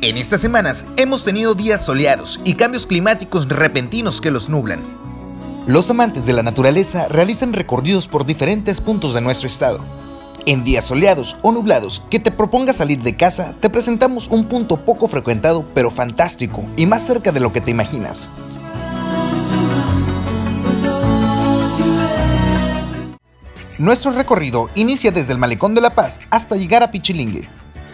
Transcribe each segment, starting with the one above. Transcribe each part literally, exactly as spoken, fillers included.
En estas semanas hemos tenido días soleados y cambios climáticos repentinos que los nublan. Los amantes de la naturaleza realizan recorridos por diferentes puntos de nuestro estado. En días soleados o nublados que te propongas salir de casa, te presentamos un punto poco frecuentado pero fantástico y más cerca de lo que te imaginas. Nuestro recorrido inicia desde el Malecón de La Paz hasta llegar a Pichilingue.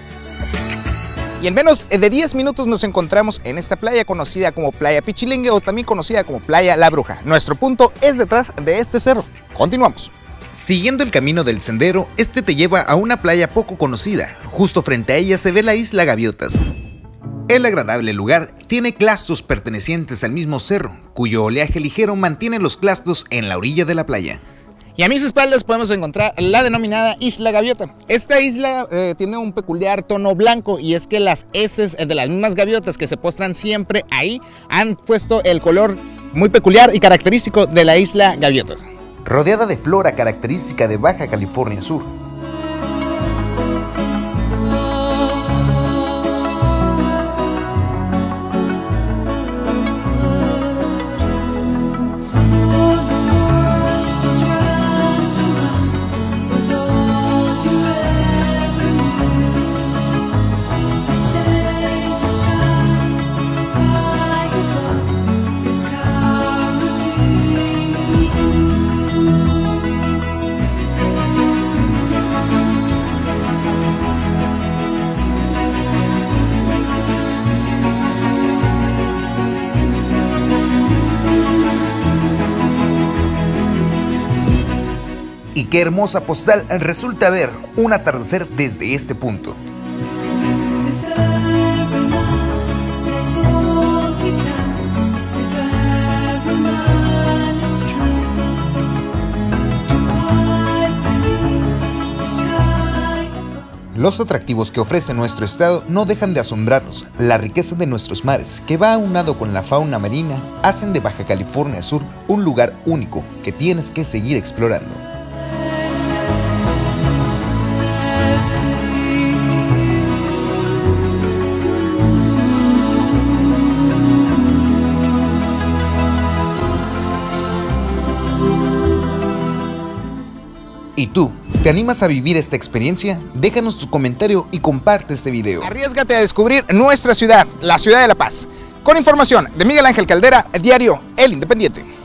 Y en menos de diez minutos nos encontramos en esta playa conocida como Playa Pichilingue o también conocida como Playa La Bruja. Nuestro punto es detrás de este cerro. Continuamos. Siguiendo el camino del sendero, este te lleva a una playa poco conocida. Justo frente a ella se ve la isla Gaviotas. El agradable lugar tiene clastos pertenecientes al mismo cerro, cuyo oleaje ligero mantiene los clastos en la orilla de la playa. Y a mis espaldas podemos encontrar la denominada Isla Gaviota. Esta isla eh, tiene un peculiar tono blanco y es que las heces de las mismas gaviotas que se postran siempre ahí han puesto el color muy peculiar y característico de la Isla Gaviotas. Rodeada de flora característica de Baja California Sur. Y qué hermosa postal resulta ver un atardecer desde este punto. Los atractivos que ofrece nuestro estado no dejan de asombrarnos. La riqueza de nuestros mares, que va aunado con la fauna marina, hacen de Baja California Sur un lugar único que tienes que seguir explorando. ¿Y tú? ¿Te animas a vivir esta experiencia? Déjanos tu comentario y comparte este video. Arriésgate a descubrir nuestra ciudad, la ciudad de La Paz. Con información de Miguel Ángel Caldera, diario El Independiente.